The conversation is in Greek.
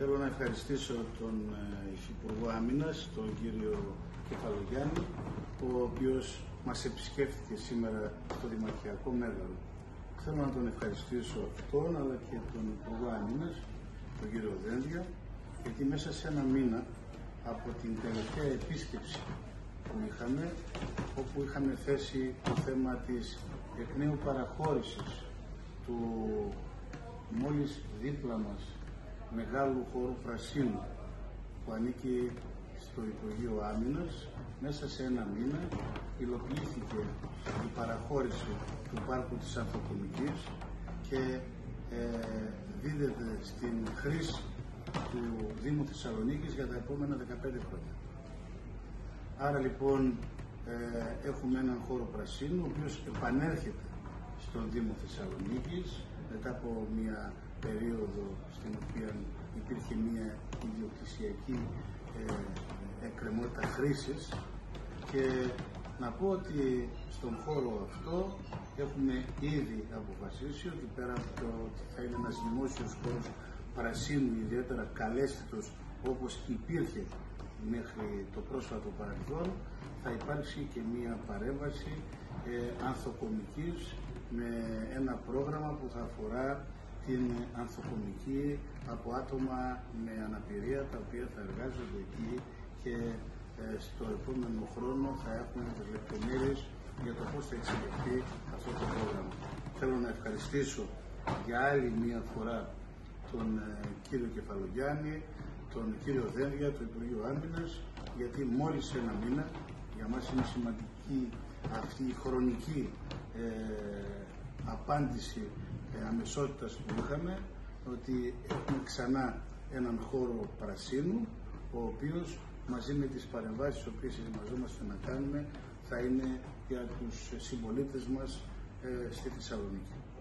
Θέλω να ευχαριστήσω τον Υφυπουργό Άμυνας, τον κύριο Κεφαλογιάννη, ο οποίος μας επισκέφθηκε σήμερα στο Δημαρχιακό Μέγαρο. Θέλω να τον ευχαριστήσω αυτόν, αλλά και τον Υπουργό Άμυνας, τον κύριο Δένδια, γιατί μέσα σε ένα μήνα από την τελευταία επίσκεψη που είχαμε, όπου είχαμε θέσει το θέμα της εκ νέου παραχώρησης του μόλις δίπλα μας μεγάλου χώρου πρασίνου που ανήκει στο Υπουργείο Άμυνας, μέσα σε ένα μήνα υλοποιήθηκε η παραχώρηση του πάρκου της Ανθοκομικής και δίδεται στην χρήση του Δήμου Θεσσαλονίκης για τα επόμενα 15 χρόνια. Άρα λοιπόν έχουμε έναν χώρο πρασίνου, ο οποίος επανέρχεται στον Δήμο Θεσσαλονίκης μετά από μια περίοδο στην οποία υπήρχε μια ιδιοκτησιακή εκκρεμότητα χρήσης, και να πω ότι στον χώρο αυτό έχουμε ήδη αποφασίσει ότι πέρα από το ότι θα είναι ένας δημόσιος χώρος πρασίνου ιδιαίτερα καλέσθητος όπως υπήρχε μέχρι το πρόσφατο παρελθόν, θα υπάρξει και μία παρέμβαση ανθοκομικής με ένα πρόγραμμα που θα αφορά την ανθοκομική από άτομα με αναπηρία τα οποία θα εργάζονται εκεί, και στο επόμενο χρόνο θα έχουμε τις λεπτομέρειες για το πώς θα εξελιχθεί αυτό το πρόγραμμα. Θέλω να ευχαριστήσω για άλλη μία φορά τον κύριο Κεφαλογιάννη, τον κύριο Δένδια, το Υπουργείο Άμυνας, γιατί μόλις ένα μήνα, για μας είναι σημαντική αυτή η χρονική απάντηση αμεσότητας που είχαμε, ότι έχουμε ξανά έναν χώρο πρασίνου, ο οποίος μαζί με τις παρεμβάσεις τις οποίες ετοιμαζόμαστε να κάνουμε θα είναι για τους συμπολίτες μας στη Θεσσαλονίκη.